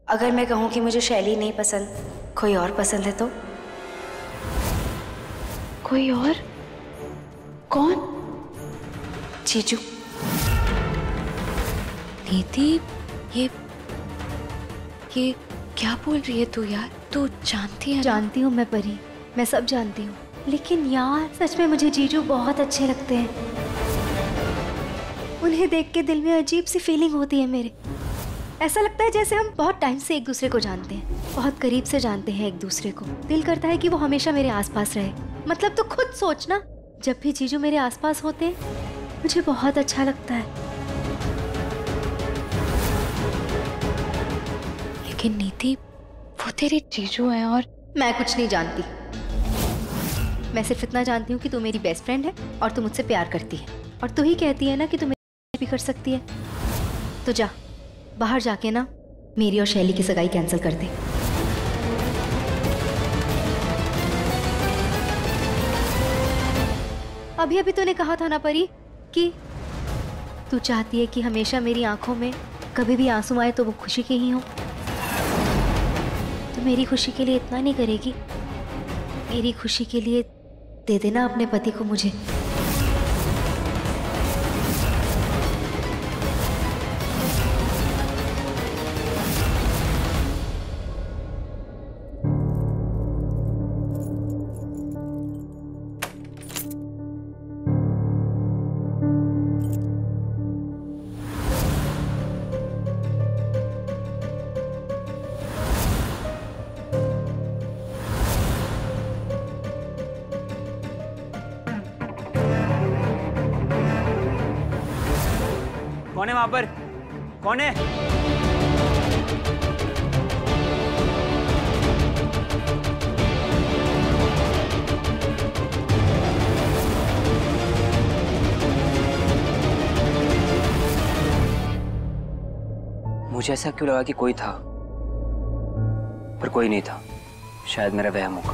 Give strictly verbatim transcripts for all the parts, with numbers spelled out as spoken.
अगर मैं कहूँ कि मुझे शैली नहीं पसंद, कोई और पसंद है तो? कोई और? कौन? जीजू। नीति, ये ये क्या बोल रही है तू यार? तू जानती है? जानती हूँ मैं परी, मैं सब जानती हूँ, लेकिन यार सच में मुझे जीजू बहुत अच्छे लगते हैं। उन्हें देख के दिल में अजीब सी फीलिंग होती है मेरे। ऐसा लगता है जैसे हम बहुत टाइम से एक दूसरे को जानते हैं, बहुत करीब से जानते हैं एक दूसरे को। दिल करता है कि वो हमेशा मेरे आसपास रहे। मतलब तो खुद सोचना, जब भी जीजू मेरे आसपास होते हैं मुझे बहुत अच्छा लगता है। लेकिन नीति, वो तेरे जीजू हैं और मैं कुछ नहीं जानती। मैं सिर्फ इतना जानती हूँ कि तू मेरी बेस्ट फ्रेंड है और तू मुझसे प्यार करती है, और तू ही कहती है ना कि तू मेरी भी कर सकती है। तो जा, बाहर जाके ना मेरी और शैली की सगाई कैंसिल कर दे। अभी अभी तूने कहा था ना परी कि तू चाहती है कि हमेशा मेरी आंखों में कभी भी आंसू आए तो वो खुशी के ही हो। तो मेरी खुशी के लिए इतना नहीं करेगी? मेरी खुशी के लिए दे देना अपने पति को मुझे। कौन है वहां पर? कौन है? मुझे ऐसा क्यों लगा कि कोई था, पर कोई नहीं था। शायद मेरा वहम होगा।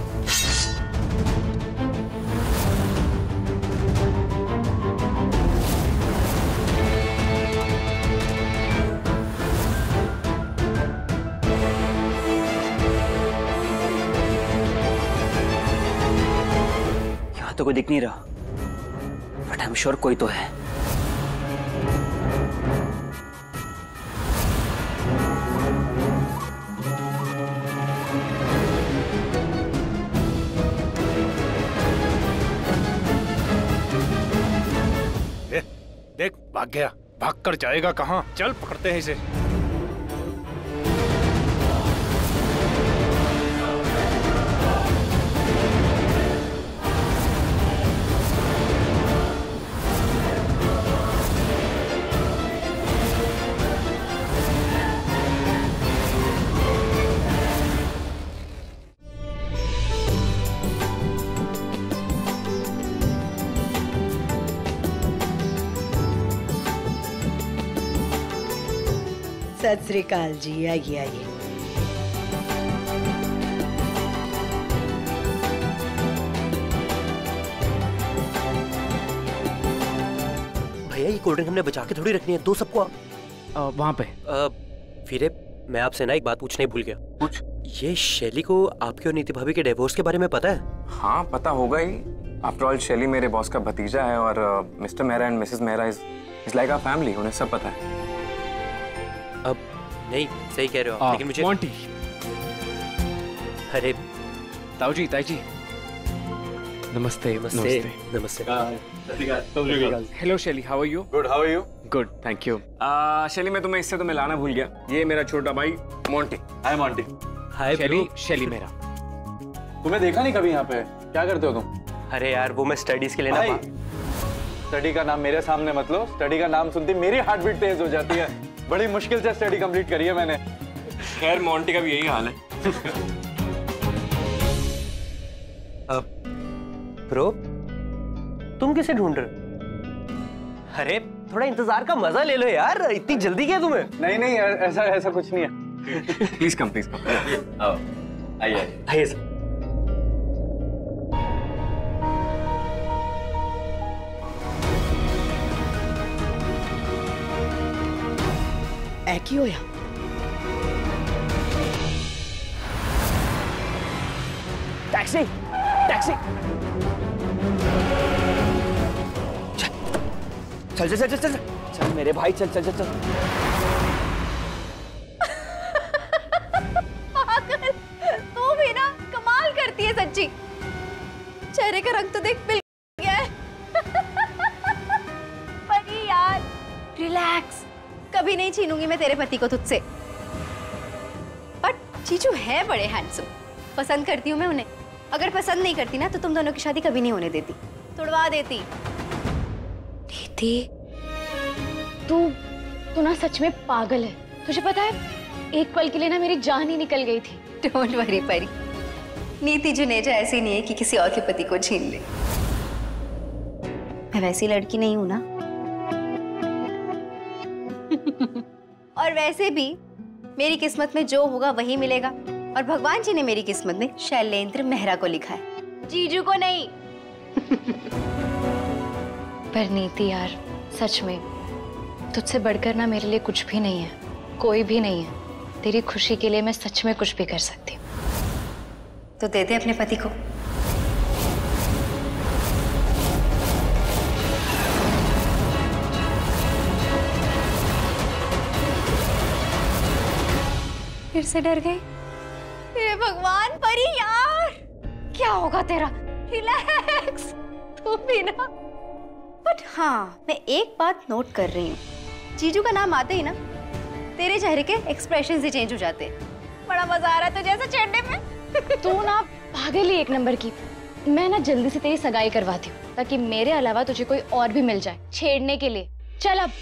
तो कोई दिख नहीं रहा, बट आई एम श्योर कोई तो है। ए, देख भाग गया। भाग कर जाएगा कहाँ? चल पकड़ते हैं इसे। सत श्री अकाल जी, आइए आइए। भैया ये कोल्ड ड्रिंक हमने बचा के थोड़ी रखनी है, दो सबको। वहां पे फिर मैं आपसे ना एक बात पूछना ही भूल गया। पूछ। ये शैली को आपके और नीति भाभी के डिवोर्स के बारे में पता है? हाँ पता होगा ही। आफ्टर ऑल शैली मेरे बॉस का भतीजा है और Mr Mehra and Mrs Mehra is is like a family. उन्हें सब पता है। अब नहीं, सही कह रहे हो आप, लेकिन मुझे मोंटी। अरे ताऊ जी, ताई जी, नमस्ते। नमस्ते नमस्ते। Hello Shaili, how are you? Good, how are you? Good, thank you. Shaili मैं तुम्हें इससे तो मिलाना भूल गया। ये मेरा छोटा भाई मोंटी। हाय मोंटी। हाय शैली, शैली मेरा। तुम्हें देखा नहीं कभी यहाँ पे? क्या करते हो तुम? अरे यार वो मैं स्टडीज के लिए ना। स्टडी का नाम मेरे सामने मत लो। स्टडी का नाम सुनती मेरी हार्ट बीट तेज हो जाती है। बड़ी मुश्किल से स्टडी कंप्लीट करी है मैंने। खैर मोंटी का भी यही हाल है। अब ब्रो, तुम किसे ढूंढ रहे हो? अरे थोड़ा इंतजार का मजा ले लो यार, इतनी जल्दी क्या तुम्हें? नहीं नहीं ऐसा ऐसा कुछ नहीं है। Please come, please come. आओ, आइए आइए सर। ऐ की होया? टैक्सी टैक्सी चल चल चल चल चल चल मेरे भाई चल चल चल चल पागल, तू भी ना कमाल करती है सच्ची। चेहरे का रंग तो देख मिल गया है। पर यार रिलैक्स, कभी नहीं छीनूंगी मैं तेरे पति को तुझसे। बट जीजू है बड़े हैंडसम, पसंद करती हूँ मैं उन्हें। अगर पसंद नहीं करती ना तो तुम दोनों की शादी कभी नहीं होने देती, तुड़वा देती। नीति, तू तू ना सच में पागल है। तुझे पता है, एक पल के लिए ना मेरी जान ही निकल गई थी। डोंट वरी परी, नीति जुनेजा ऐसी नहीं है कि किसी और के पति को छीन ले। मैं वैसी लड़की नहीं हूं ना। और वैसे भी मेरी किस्मत में जो होगा वही मिलेगा, और भगवान जी ने मेरी किस्मत में शैलेंद्र मेहरा को लिखा है, जीजू को नहीं। पर नीति यार, सच में तुझसे बढ़कर ना मेरे लिए कुछ भी नहीं है, कोई भी नहीं है। तेरी खुशी के लिए मैं सच में कुछ भी कर सकती हूँ। तो दे दे अपने पति को। फिर से डर गई। हे भगवान परी यार, क्या होगा तेरा? रिलैक्स, तू भी ना। बट हाँ, मैं एक बात नोट कर रही हूँ, जीजू का नाम आते ही ना तेरे चेहरे के एक्सप्रेशन ही चेंज हो जाते हैं। बड़ा मजा आ रहा है तुझे ऐसे छेड़ने में। तू ना पागल ही एक नंबर की। मैं ना जल्दी से तेरी सगाई करवाती हूँ, ताकि मेरे अलावा तुझे कोई और भी मिल जाए छेड़ने के लिए। चल अब।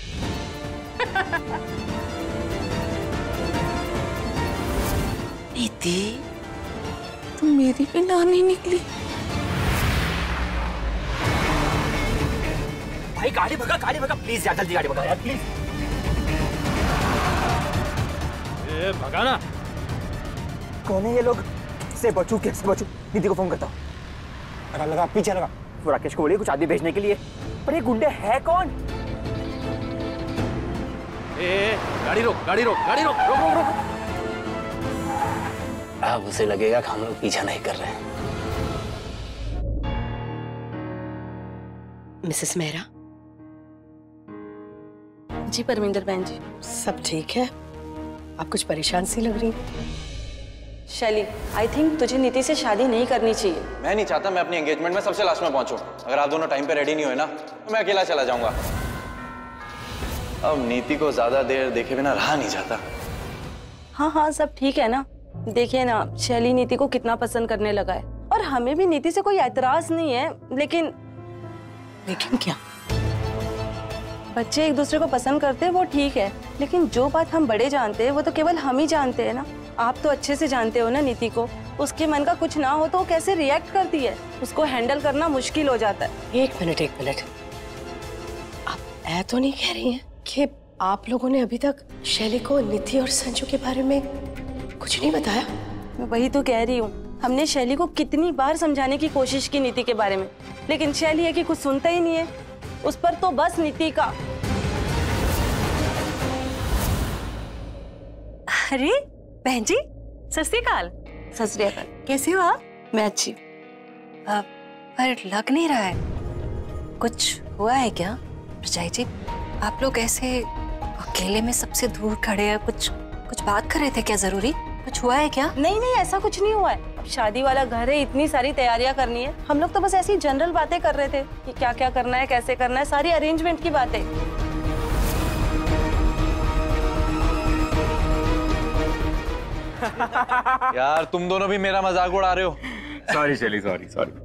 नीति, तुम मेरी भी नानी निकली। भाई गाड़ी भगा, गाड़ी भगा प्लीज यार, जल्दी गाड़ी भगा यार प्लीज। ए, भगा ना। कौन है ये लोग? कैसे बचूं, कैसे बचूं? नीति को फोन करता हूँ। लगा लगा पीछे लगा। वो राकेश को बोलिए कुछ आदमी भेजने के लिए। पर ये गुंडे है कौन? ए, गाड़ी रोक, गाड़ी रोक, गाड़ी रोक, रोक रोक रोक। अब उसे लगेगा कि हम लोग पीछा नहीं कर रहे हैं। मिसेस मेहरा। जी परमिंदर बहन जी। सब ठीक है? आप कुछ परेशान सी लग रही हैं। शैली, आई थिंक तुझे नीति से शादी नहीं करनी चाहिए। मैं नहीं चाहता मैं अपनी एंगेजमेंट में सबसे लास्ट में पहुंचूं। अगर आप दोनों टाइम पे रेडी नहीं हुए ना तो मैं अकेला चला जाऊंगा। अब नीति को ज्यादा देर देखे बिना रहा नहीं जाता। हाँ हाँ, सब ठीक है ना। देखिए ना, शैली नीति को कितना पसंद करने लगा है, और हमें भी नीति से कोई एतराज नहीं है। लेकिन लेकिन क्या? बच्चे एक दूसरे को पसंद करते हैं वो ठीक है, लेकिन जो बात हम बड़े जानते हैं वो तो केवल हम ही जानते हैं ना। आप तो अच्छे से जानते हो ना नीति को। उसके मन का कुछ ना हो तो वो कैसे रिएक्ट करती है, उसको हैंडल करना मुश्किल हो जाता है। एक मिनट एक मिनट, आप ऐ तो नहीं कह रही हैं कि आप लोगों ने अभी तक शैली को नीति और संजू के बारे में कुछ नहीं बताया? मैं वही तो कह रही हूँ। हमने शैली को कितनी बार समझाने की कोशिश की नीति के बारे में, लेकिन शैली है कि कुछ सुनता ही नहीं है। उस पर तो बस नीति का। अरे बहन जी, सत श्री अकाल। सत श्री अकाल। कैसी हो आप? मैं अच्छी। पर लग नहीं रहा है, कुछ हुआ है क्या? रजाई जी, आप लोग ऐसे अकेले में सबसे दूर खड़े हैं, कुछ कुछ बात कर रहे थे क्या? जरूरी कुछ हुआ है क्या? नहीं नहीं, ऐसा कुछ नहीं हुआ है। अब शादी वाला घर है, इतनी सारी तैयारियां करनी है। हम लोग तो बस ऐसी जनरल बातें कर रहे थे कि क्या क्या करना है, कैसे करना है, सारी अरेंजमेंट की बातें। यार तुम दोनों भी मेरा मजाक उड़ा रहे हो। सॉरी शैली, सॉरी सॉरी।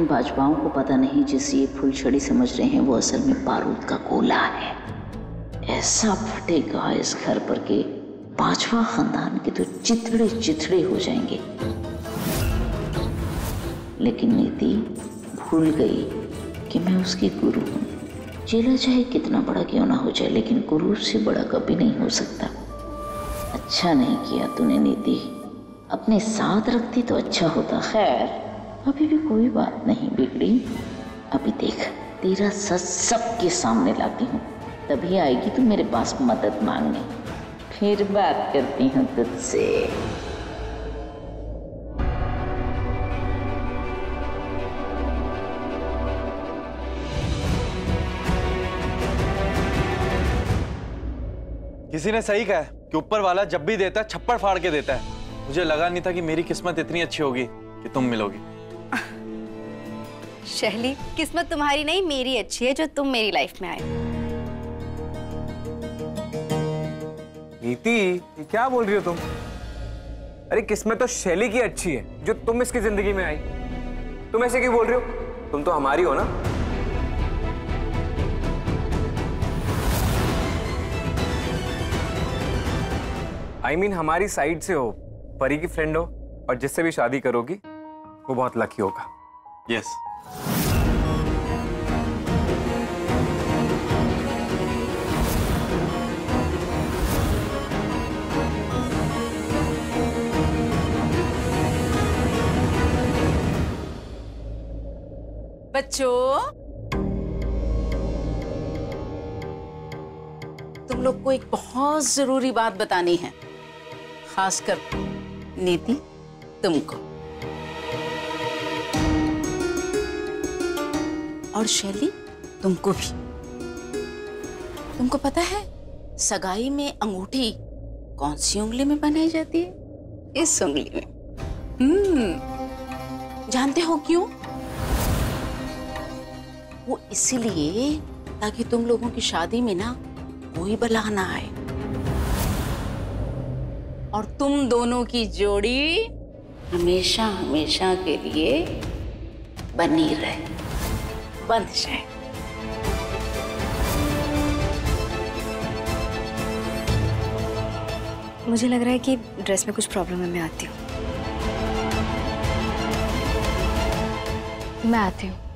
इन भाजपाओं को पता नहीं जिसे ये फुलछड़ी समझ रहे हैं वो असल में बारूद का गोला है। ऐसा फटेगा इस घर पर के पांचवा खानदान के तो चिथड़े चिथड़े हो जाएंगे। लेकिन नीति भूल गई कि मैं उसकी गुरु हूँ। चेला चाहे कितना बड़ा क्यों ना हो जाए, लेकिन गुरु से बड़ा कभी नहीं हो सकता। अच्छा नहीं किया तूने नीति, अपने साथ रखती तो अच्छा होता। खैर अभी भी कोई बात नहीं बिगड़ी। अभी देख तेरा सच सबके सामने लाती हूँ, तभी आएगी तू मेरे पास मदद मांगने। फिर बात करती हूँ तुझसे। किसी ने सही कहा है कि ऊपर वाला जब भी देता है छप्पड़ फाड़ के देता है। मुझे लगा नहीं था कि मेरी किस्मत इतनी अच्छी होगी कि तुम मिलोगी। शैली, किस्मत तुम्हारी नहीं मेरी अच्छी है जो तुम मेरी लाइफ में आए। नीति ये क्या बोल रही हो तुम? अरे किस्मत तो शैली की अच्छी है जो तुम इसकी जिंदगी में आई। तुम ऐसे क्यों बोल रही हो? तुम तो हमारी हो ना। आई I मीन mean, हमारी साइड से हो, परी की फ्रेंड हो, और जिससे भी शादी करोगी वो बहुत लकी होगा। यस। बच्चों, तुम लोग को एक बहुत जरूरी बात बतानी है, खासकर नीति तुमको और शैली तुमको भी। तुमको पता है सगाई में अंगूठी कौन सी उंगली में पहनाई जाती है? इस उंगली में। हम्म, जानते हो क्यों? वो इसीलिए ताकि तुम लोगों की शादी में ना कोई बला ना आए और तुम दोनों की जोड़ी हमेशा हमेशा के लिए बनी रहे, बंध जाए। मुझे लग रहा है कि ड्रेस में कुछ प्रॉब्लम है, मैं आती हूँ। मैं आती हूँ।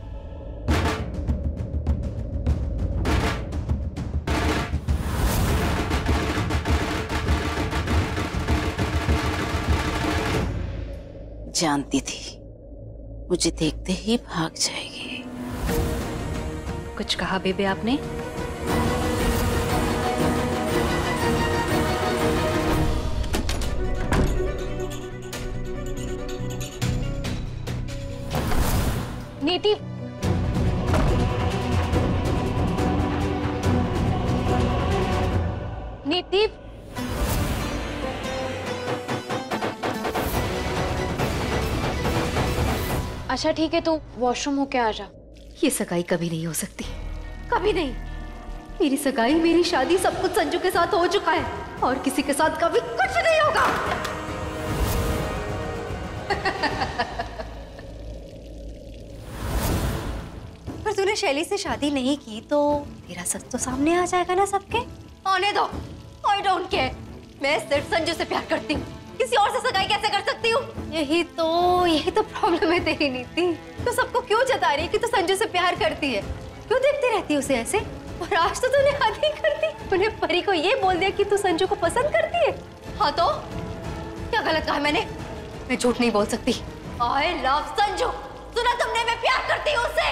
जानती थी मुझे देखते ही भाग जाएगी। कुछ कहा बेबे आपने? नीति, नीति, अच्छा ठीक है, तू वॉशरूम होके आ जा। ये सगाई कभी नहीं हो सकती, कभी नहीं। मेरी सगाई, मेरी शादी, सब कुछ संजू के साथ हो चुका है और किसी के साथ कभी कुछ नहीं होगा। पर तूने शैली से शादी नहीं की तो तेरा सच तो सामने आ जाएगा ना सबके। आने दो, आई डोंट केयर। मैं सिर्फ संजू से प्यार करती हूँ, किसी और से सगाई कैसे कर सकती हूँ? यही तो यही तो प्रॉब्लम है तेरी नीति। तो सबको क्यों जता रही है कि तू संजू से प्यार करती है? क्यों देखती रहती है उसे ऐसे? और आज तो तूने हद ही कर दी, तूने परी को ये बोल दिया कि तू संजू को पसंद करती है। हाँ तो क्या गलत कहा मैंने? मैं झूठ नहीं बोल सकती। I love Sanju. सुना तुमने, मैं प्यार करती हूँ उससे।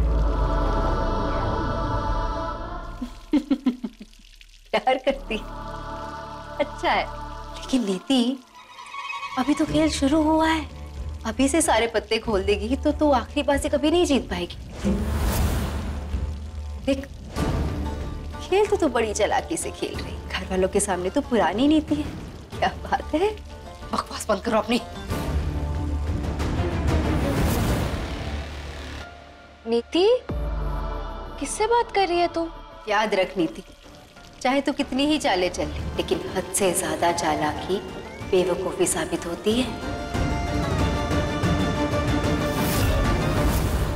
प्यार करती, अच्छा है। लेकिन नीति, अभी तो खेल शुरू हुआ है, अभी से सारे पत्ते खोल देगी तो तू आखिरी बार से कभी नहीं जीत पाएगी। देख, खेल तो तू बड़ी चालाकी से खेल रही, घर वालों के सामने तो पुरानी नीति है। क्या बात है, बकवास बंद करो अपनी। नीति, किससे बात कर रही है तू? याद रख नीति, चाहे तू कितनी ही चाले चल ले, लेकिन हद से ज्यादा चालाकी बेवकूफी साबित होती है।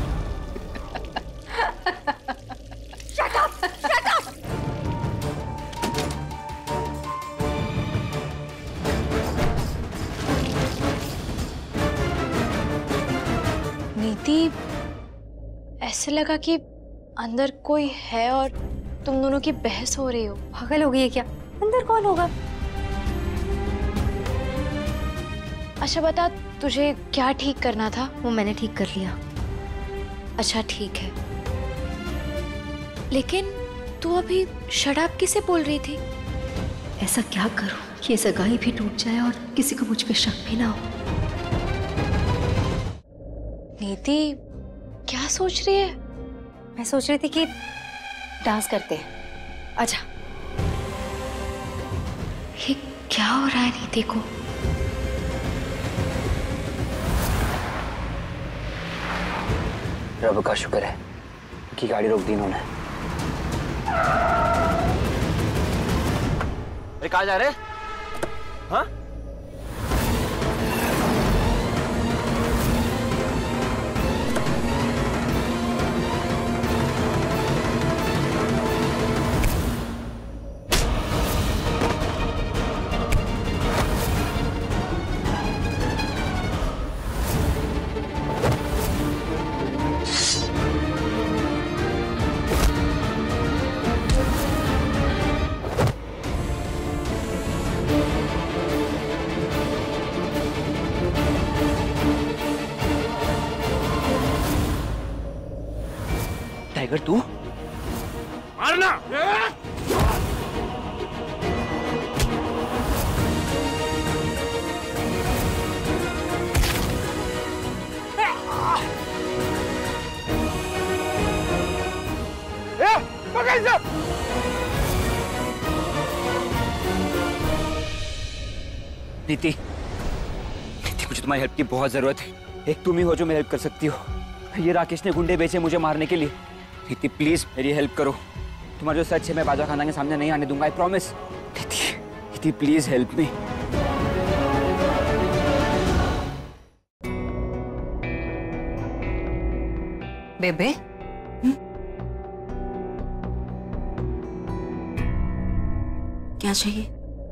नीति, ऐसे लगा कि अंदर कोई है और तुम दोनों की बहस हो रही हो। पागल हो गई है क्या? अंदर कौन होगा? अच्छा बता, तुझे क्या ठीक करना था? वो मैंने ठीक कर लिया। अच्छा ठीक है, लेकिन तू अभी शराब किसे बोल रही थी? ऐसा क्या करूं कि ये सगाई भी टूट जाए और किसी को मुझ पे शक भी ना हो। नीति, क्या सोच रही है? मैं सोच रही थी कि डांस करते हैं। अच्छा, ये क्या हो रहा है नीति को? रब का शुक्र है कि गाड़ी रोक दी इन्होंने। अरे कहाँ जा रहे? हाँ? टाइगर तू? मारना! ए, पकड़ इसे! नीति, नीति मुझे तुम्हारी हेल्प की बहुत जरूरत है। एक तुम ही हो जो मेरी हेल्प कर सकती हो। ये राकेश ने गुंडे बेचे मुझे मारने के लिए। नीति प्लीज मेरी हेल्प करो। तुम्हारा जो सच है मैं बाजा खाना के सामने नहीं आने दूंगा, आई प्रॉमिस। नीति, नीति प्लीज हेल्प मी। बेबे, क्या चाहिए?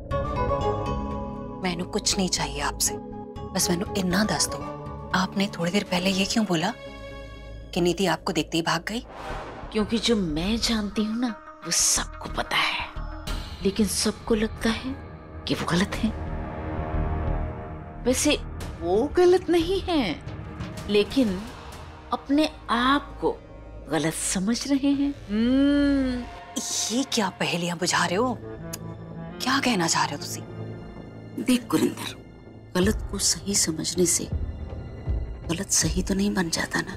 मैनू कुछ नहीं चाहिए आपसे, बस मैनू इतना दस दो, आपने थोड़ी देर पहले ये क्यों बोला कि नीति आपको देखते ही भाग गई? क्योंकि जो मैं जानती हूँ ना वो सबको पता है, लेकिन सबको लगता है कि वो गलत है। वैसे वो गलत नहीं है, लेकिन अपने आप को गलत समझ रहे हैं। ये क्या पहेलियां बुझा रहे हो? क्या कहना चाह रहे हो तुसी? देख गुरिंदर, गलत को सही समझने से गलत सही तो नहीं बन जाता ना।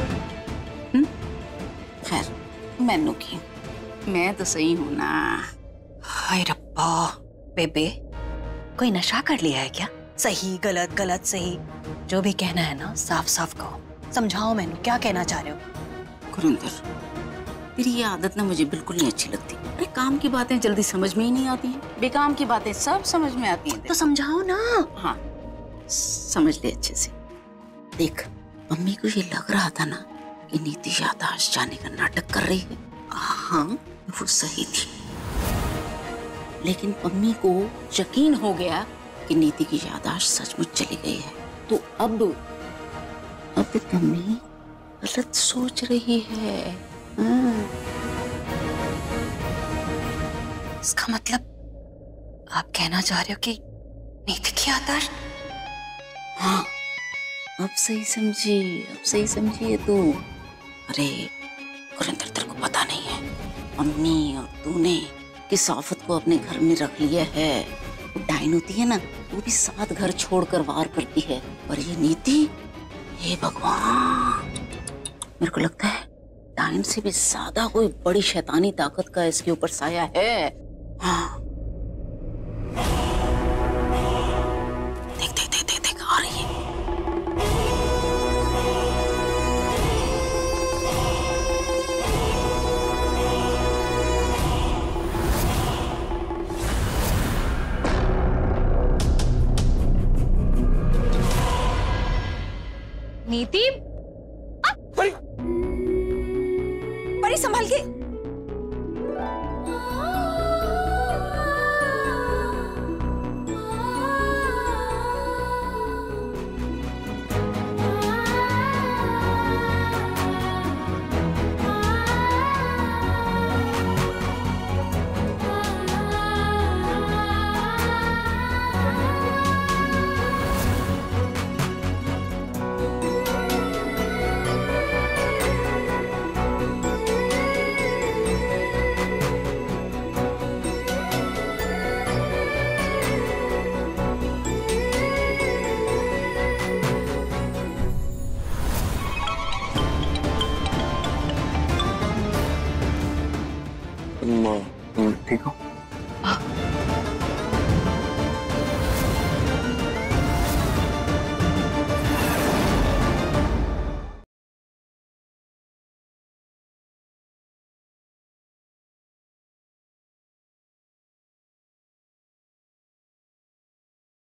खैर, मैनू की, मैं तो सही हूं ना। हाय रब्बा, बेबे कोई नशा कर लिया है क्या? सही गलत गलत सही, जो भी कहना है ना साफ साफ कहो, समझाओ मैनू क्या कहना चाह रहे हो? गुरिंदर, तेरी ये आदत ना मुझे बिल्कुल नहीं अच्छी लगती। अरे काम की बातें जल्दी समझ में ही नहीं आती हैं, बेकाम की बातें सब समझ में आती हैं। तो समझाओ ना। हाँ, समझ ले अच्छे से। देख, मम्मी को ये लग रहा था ना कि नीति याददाश्त जाने का नाटक कर रही है। हाँ, वो सही थी, लेकिन मम्मी को यकीन हो गया कि नीति की याददाश्त सचमुच चली गई है। तो अब अब मम्मी गलत सोच रही है। हाँ। इसका मतलब आप कहना चाह रहे हो कि नीति की याददाश्त? हाँ, अब सही समझी, अब सही समझी है तू। अरे गुरिंदर, तेरे को पता नहीं है, मम्मी और तूने किस आफत को अपने घर में रख लिया है। वो डाइन होती है ना, वो भी सात घर छोड़कर वार करती है, और ये नीति, हे भगवान, मेरे को लगता है डाइन से भी ज्यादा कोई बड़ी शैतानी ताकत का इसके ऊपर साया है। हाँ, देख देख देख देख देख आ रही है। नीति,